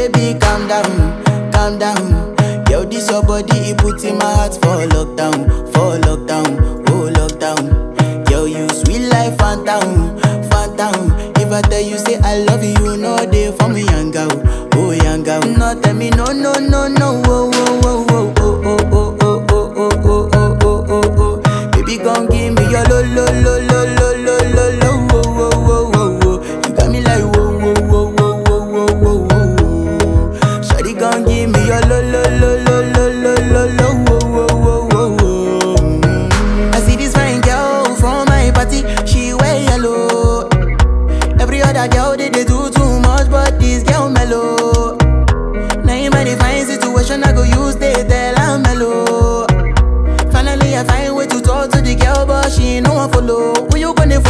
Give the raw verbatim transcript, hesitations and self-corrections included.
baby, calm down, calm down. Yo, this your body, it puts in my heart for lockdown, for lockdown, oh lockdown. Yo, you sweet life, phantom, phantom. If I tell you say I love you, you know they for me young girl, oh young girl. No tell me no, no, no, no, oh, oh.